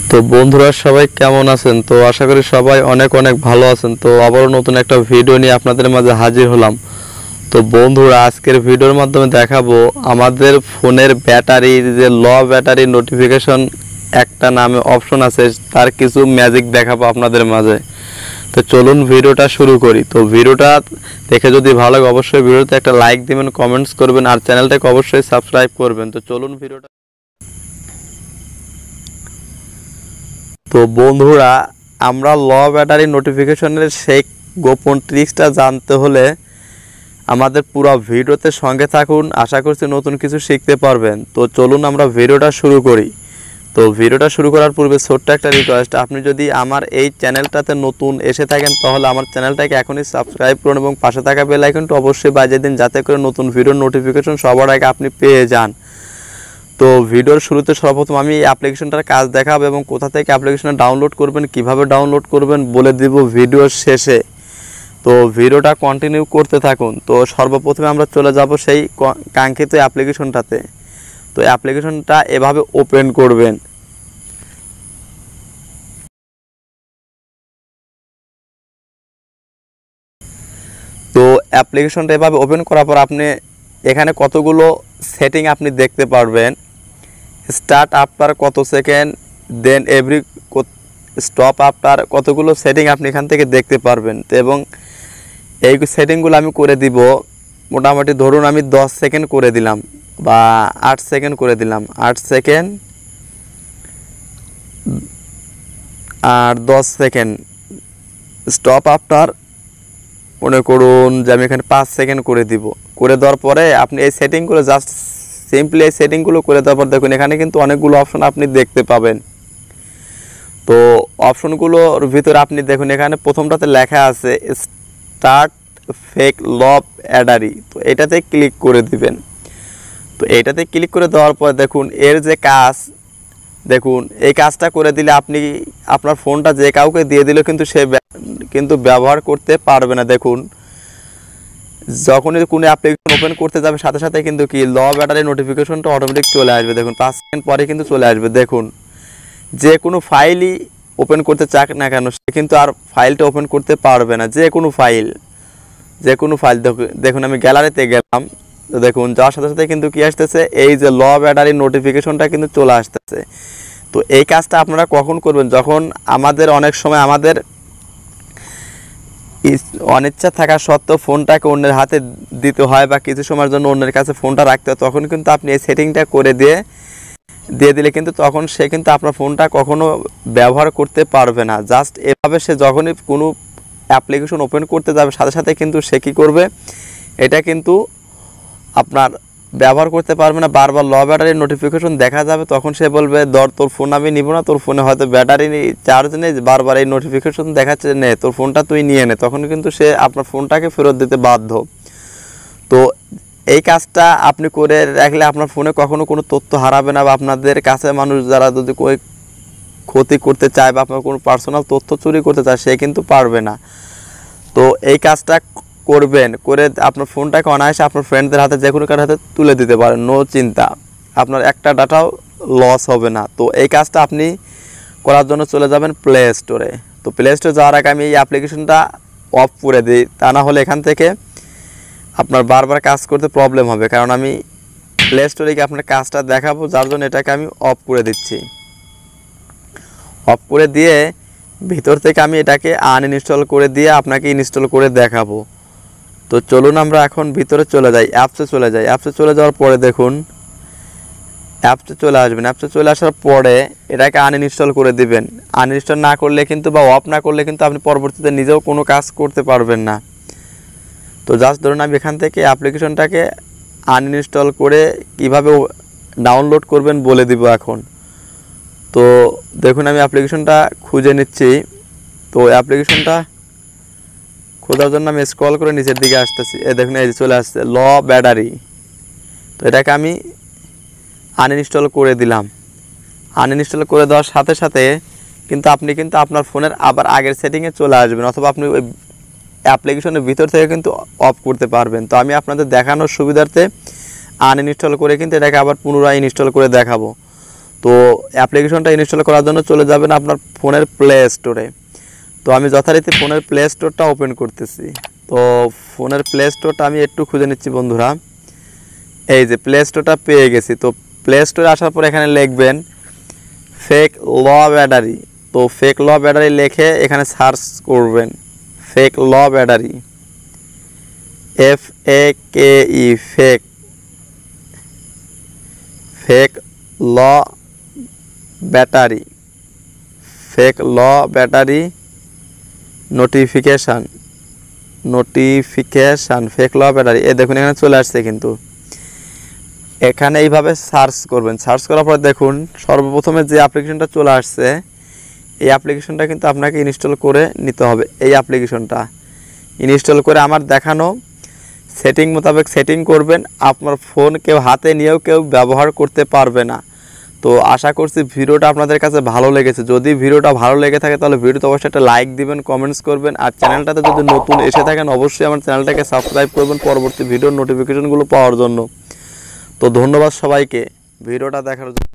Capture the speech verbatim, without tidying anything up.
তো বন্ধুরা সবাই কেমন আছেন? তো আশা করি সবাই অনেক অনেক ভালো আছেন। তো আবারও নতুন একটা ভিডিও নিয়ে আপনাদের মাঝে হাজির হলাম। তো বন্ধুরা আজকের ভিডিওর মাধ্যমে দেখাবো আমাদের ফোনের ব্যাটারি যে ল ব্যাটারি নোটিফিকেশন একটা নামে অপশন আছে, তার কিছু ম্যাজিক দেখাবো আপনাদের মাঝে। তো চলুন ভিডিওটা শুরু করি। তো ভিডিওটা দেখে যদি ভালো লাগে অবশ্যই ভিডিওতে একটা লাইক দিবেন, কমেন্টস করবেন আর চ্যানেলটাকে অবশ্যই সাবস্ক্রাইব করবেন। তো চলুন ভিডিওটা। তো বন্ধুরা আমরা ল ব্যাটারি নোটিফিকেশনের সেই গোপন ট্রিক্সটা জানতে হলে আমাদের পুরো ভিডিওতে সঙ্গে থাকুন। আশা করছি নতুন কিছু শিখতে পারবেন। তো চলুন আমরা ভিডিওটা শুরু করি। তো ভিডিওটা শুরু করার পূর্বে ছোট্ট একটা রিকোয়েস্ট, আপনি যদি আমার এই চ্যানেলটাতে নতুন এসে থাকেন তাহলে আমার চ্যানেলটাকে এখনই সাবস্ক্রাইব করুন এবং পাশে থাকা বেল আইকনটা অবশ্যই বাজিয়ে দিন, যাতে করে নতুন ভিডিওর নোটিফিকেশন সবার আগে আপনি পেয়ে যান। তো ভিডিওর শুরুতে সর্বপ্রথম আমি এই অ্যাপ্লিকেশনটার কাজ দেখাবো এবং কোথা থেকে অ্যাপ্লিকেশনটা ডাউনলোড করবেন, কিভাবে ডাউনলোড করবেন বলে দিব ভিডিওর শেষে। তো ভিডিওটা কন্টিনিউ করতে থাকুন। তো সর্বপ্রথমে আমরা চলে যাব সেই কাঙ্ক্ষিত অ্যাপ্লিকেশনটাতে। তো অ্যাপ্লিকেশনটা এভাবে ওপেন করবেন। তো অ্যাপ্লিকেশনটা এভাবে ওপেন করার পর আপনি এখানে কতগুলো সেটিং আপনি দেখতে পারবেন। স্টার্ট আফটার কত second, then every stop after, কতগুলো সেটিং আপনি এখান থেকে দেখতে পারবেন। তো এবং এই সেটিংগুলো আমি করে দিব মোটামুটি ধরুন আমি দশ সেকেন্ড করে দিলাম বা আট সেকেন্ড করে দিলাম, আট সেকেন্ড আর দশ সেকেন্ড। স্টপ আফটার মনে করুন যে আমি এখানে পাঁচ সেকেন্ড করে দিব। করে দেওয়ার পরে আপনি এই সেটিংগুলো জাস্ট সিম্পলি এই সেটিংগুলো করে দেওয়ার পর দেখুন এখানে কিন্তু অনেকগুলো অপশন আপনি দেখতে পাবেন। তো অপশনগুলোর ভিতরে আপনি দেখুন এখানে প্রথমটাতে লেখা আছে স্টার্ট ফেক লব অ্যাডারি। তো এটাতে ক্লিক করে দিবেন। তো এটাতে ক্লিক করে দেওয়ার পর দেখুন এর যে কাজ, দেখুন এই কাজটা করে দিলে আপনি আপনার ফোনটা যে কাউকে দিয়ে দিলেও কিন্তু সে কিন্তু ব্যবহার করতে পারবে না। দেখুন যখনই কোনো অ্যাপ্লিকেশন ওপেন করতে যাবে সাথে সাথে কিন্তু কি ল ব্যাটারি নোটিফিকেশনটা অটোমেটিক চলে আসবে। দেখুন পাঁচ সেকেন্ড পরে কিন্তু চলে আসবে। দেখুন যে কোনো ফাইলই ওপেন করতে চাক না কেন সে কিন্তু আর ফাইলটা ওপেন করতে পারবে না। যে কোনো ফাইল যে কোনো ফাইল দেখুন আমি গ্যালারিতে গেলাম, তো দেখুন যাওয়ার সাথে সাথে কিন্তু কি আসতেছে, এই যে ল ব্যাটারি নোটিফিকেশনটা কিন্তু চলে আসতেছে। তো এই কাজটা আপনারা কখন করবেন? যখন আমাদের অনেক সময় আমাদের অনিচ্ছা থাকা সত্ত্বেও ফোনটাকে অন্যের হাতে দিতে হয় বা কিছু সময়ের জন্য অন্যের কাছে ফোনটা রাখতে হয়, তখন কিন্তু আপনি এই সেটিংটা করে দিয়ে দিয়ে দিলে কিন্তু তখন সে কিন্তু আপনার ফোনটা কখনো ব্যবহার করতে পারবে না। জাস্ট এভাবে সে যখনই কোনো অ্যাপ্লিকেশন ওপেন করতে যাবে সাথে সাথে কিন্তু সে কী করবে, এটা কিন্তু আপনার ব্যবহার করতে পারবে না। বারবার ল ব্যাটারির নোটিফিকেশন দেখা যাবে, তখন সে বলবে ধর তোর ফোন আমি নিব না, তোর ফোনে হয়তো ব্যাটারি চার্জ নেই, বারবার এই নোটিফিকেশন দেখাচ্ছে নে তোর ফোনটা তুই নিয়ে নে, তখন কিন্তু সে আপনার ফোনটাকে ফেরত দিতে বাধ্য। তো এই কাজটা আপনি করে রাখলে আপনার ফোনে কখনো কোনো তথ্য হারাবে না বা আপনাদের কাছে মানুষ যারা যদি કોઈ ক্ষতি করতে চায় বা আপনার কোনো পার্সোনাল তথ্য চুরি করতে চায় সে কিন্তু পারবে না। তো এই কাজটা করবেন, করে আপনার ফোনটাকে অনায়াসে আপনার ফ্রেন্ডদের হাতে যে কোনো কারোর হাতে তুলে দিতে পারেন, নো চিন্তা, আপনার একটা ডাটাও লস হবে না। তো এই কাজটা আপনি করার জন্য চলে যাবেন প্লে স্টোরে। তো প্লে স্টোরে যাওয়ার আগে আমি এই অ্যাপ্লিকেশনটা অফ করে দিই, তা না হলে এখান থেকে আপনার বারবার কাজ করতে প্রবলেম হবে। কারণ আমি প্লে স্টোরে গিয়ে আপনার কাজটা দেখাবো, যার জন্য এটাকে আমি অফ করে দিচ্ছি। অফ করে দিয়ে ভিতর থেকে আমি এটাকে আনইনস্টল করে দিয়ে আপনাকে ইনস্টল করে দেখাবো। তো চলুন আমরা এখন ভিতরে চলে যাই, অ্যাপসে চলে যাই। অ্যাপসে চলে যাওয়ার পরে দেখুন অ্যাপসে চলে আসবেন। অ্যাপসে চলে আসার পরে এটাকে আনইনস্টল করে দিবেন। আনইনস্টল না করলে কিন্তু বা অফ না করলে কিন্তু আপনি পরবর্তীতে নিজেও কোনো কাজ করতে পারবেন না। তো জাস্ট ধরুন আমি এখান থেকে অ্যাপ্লিকেশনটাকে আনইনস্টল করে কিভাবে ডাউনলোড করবেন বলে দিব এখন। তো দেখুন আমি অ্যাপ্লিকেশনটা খুঁজে নিচ্ছি। তো অ্যাপ্লিকেশনটা খোঁজার জন্য আমি স্ক্রল করে নিচের দিকে আসতেছি। এ দেখুন এই যে চলে আসছে ল ব্যাটারি। তো এটাকে আমি আনইনস্টল করে দিলাম। আনইনস্টল করে দেওয়ার সাথে সাথে কিন্তু আপনি কিন্তু আপনার ফোনের আবার আগের সেটিংয়ে চলে আসবেন, অথবা আপনি ওই অ্যাপ্লিকেশনের ভিতর থেকে কিন্তু অফ করতে পারবেন। তো আমি আপনাদের দেখানোর সুবিধার্থে আনইনস্টল করে কিন্তু এটাকে আবার পুনরায় ইনস্টল করে দেখাবো। তো অ্যাপ্লিকেশনটা ইনস্টল করার জন্য চলে যাবেন আপনার ফোনের প্লে স্টোরে। তো আমি যথারীতি ফোনের প্লে স্টোরটা ওপেন করতেছি। তো ফোনের প্লে স্টোরটা আমি একটু খুঁজে নিচ্ছি বন্ধুরা। এই যে প্লে স্টোরটা পেয়ে গেছি। তো প্লে স্টোরে আসার পর এখানে লিখবেন ফেক ল ব্যাটারি। তো ফেক ল ব্যাটারি লিখে এখানে সার্চ করবেন fake low battery, F A K E, fake fake low battery, fake low battery notification notification fake low battery. এ দেখুন এখানে চলে আসছে কিন্তু। এখানে এইভাবে সার্চ করবেন। সার্চ করার পর দেখুন সর্বপ্রথমে যে অ্যাপ্লিকেশনটা চলে আসছে, এই অ্যাপ্লিকেশনটা কিন্তু আপনাকে ইনস্টল করে নিতে হবে। এই অ্যাপ্লিকেশনটা ইনস্টল করে আমার দেখানো সেটিং মোতাবেক সেটিং করবেন। আপনার ফোন কেউ হাতে নিয়েও কেউ ব্যবহার করতে পারবে না। তো আশা করছি ভিডিওটা আপনাদের কাছে ভালো লেগেছে। যদি ভিডিওটা ভালো লেগে থাকে তাহলে ভিডিওতে অবশ্যই একটা লাইক দিবেন, কমেন্টস করবেন। আর চ্যানেলটাতে যদি নতুন এসে থাকেন অবশ্যই আমার চ্যানেলটাকে সাবস্ক্রাইব করবেন পরবর্তী ভিডিওর নোটিফিকেশনগুলো পাওয়ার জন্য। তো ধন্যবাদ সবাইকে ভিডিওটা দেখার জন্য।